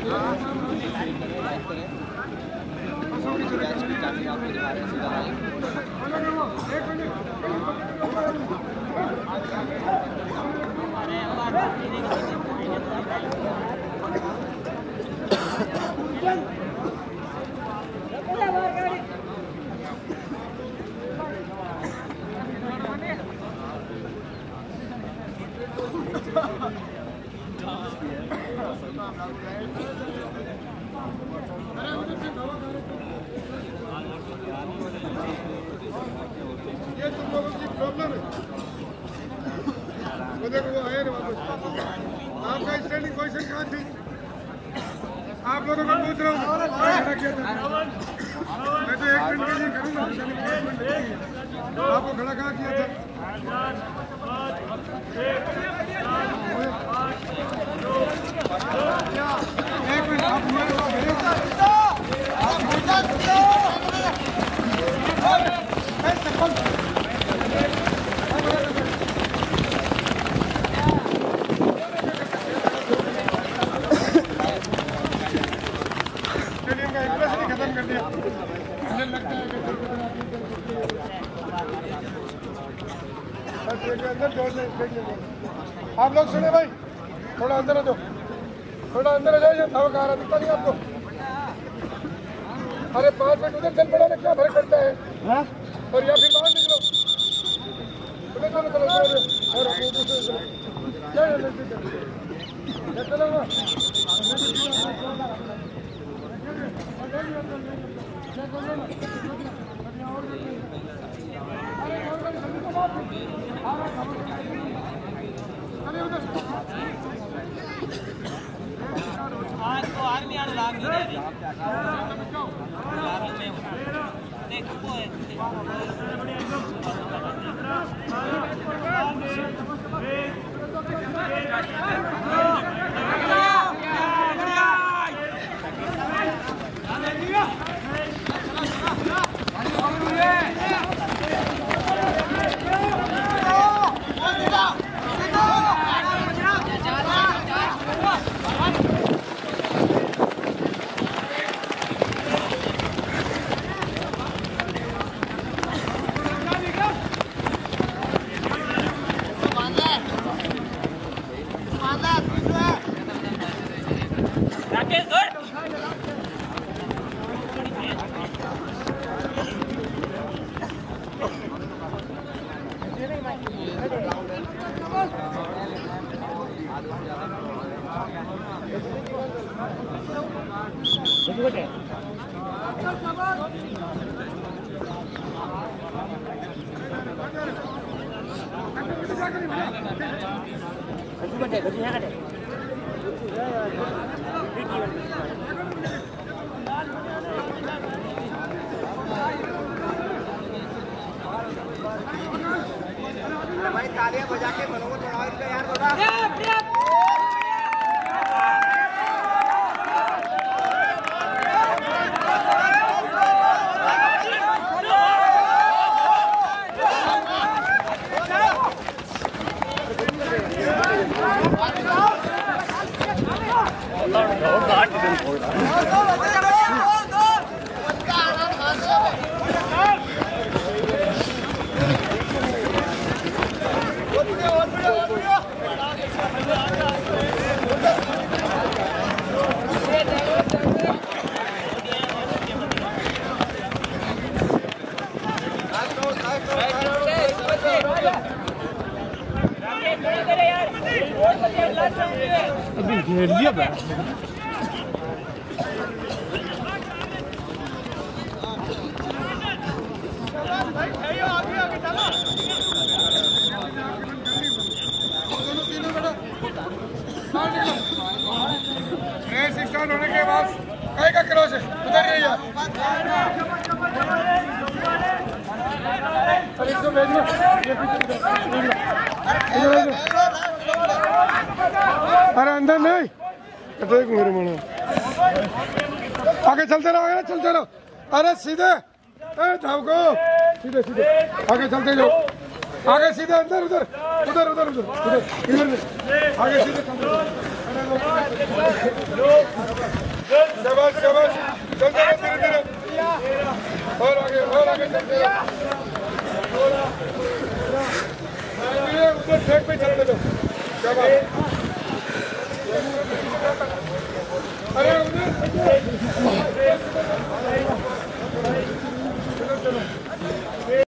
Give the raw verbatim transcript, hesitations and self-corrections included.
ये तुम लोगों की प्रॉब्लम है। वो देखो वो है वापस। आपका स्टैंडिंग पोजीशन कहाँ थी? आप लोगों को पूछ रहा हूँ खड़ा किया था। मैं तो एक मिनट के लिए करूँगा। आपको खड़ा कहाँ किया था? एक मिनट आप मेरे को आप लोग सुने भाई, थोड़ा अंदर आ जाओ, थोड़ा अंदर आ जाओ। ये धावा कहा रहा दिखता नहीं आपको? अरे पाँच मिनट उधर चल पड़ा ना, क्या फर्क पड़ता है? हाँ? और या फिर बाहर निकलो, उधर चलो चलो और क्या चलो ना। आज तो आर्मी आने लाग नहीं रही देख वो है भाई तालियां बजा के बनोगे थोड़ा इनका यार थोड़ा अभी घेर लिया बैठ रेस स्टार्ट होने के बाद कहीं का क्रॉस है उधर रही है। इसको भेज दो अरे अंदर नहीं तो एक मेरे मन आगे चलते रहो आगे चलते रहो। अरे सीधे धावको सीधे सीधे आगे चलते जाओ आगे सीधे अंदर उधर उधर उधर उधर उधर इधर आगे सीधे शाबाश शाबाश चल चल धीरे धीरे और आगे और आगे चल उधर ट्रैक पे चलने दो शाबाश अरे उधर चलो चलो